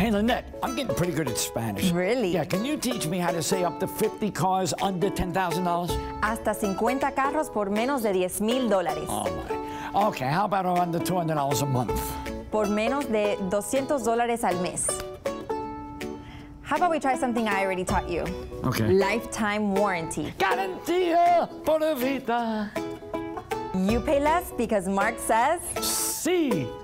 Hey, Lynette, I'm getting pretty good at Spanish. Really? Yeah, can you teach me how to say up to 50 cars under $10,000? Hasta 50 carros por menos de $10,000. Oh, my. Okay, how about under $200 a month? Por menos de $200 al mes. How about we try something I already taught you? Okay. Lifetime warranty. Garantía por vida. You pay less because Mark says... Sí.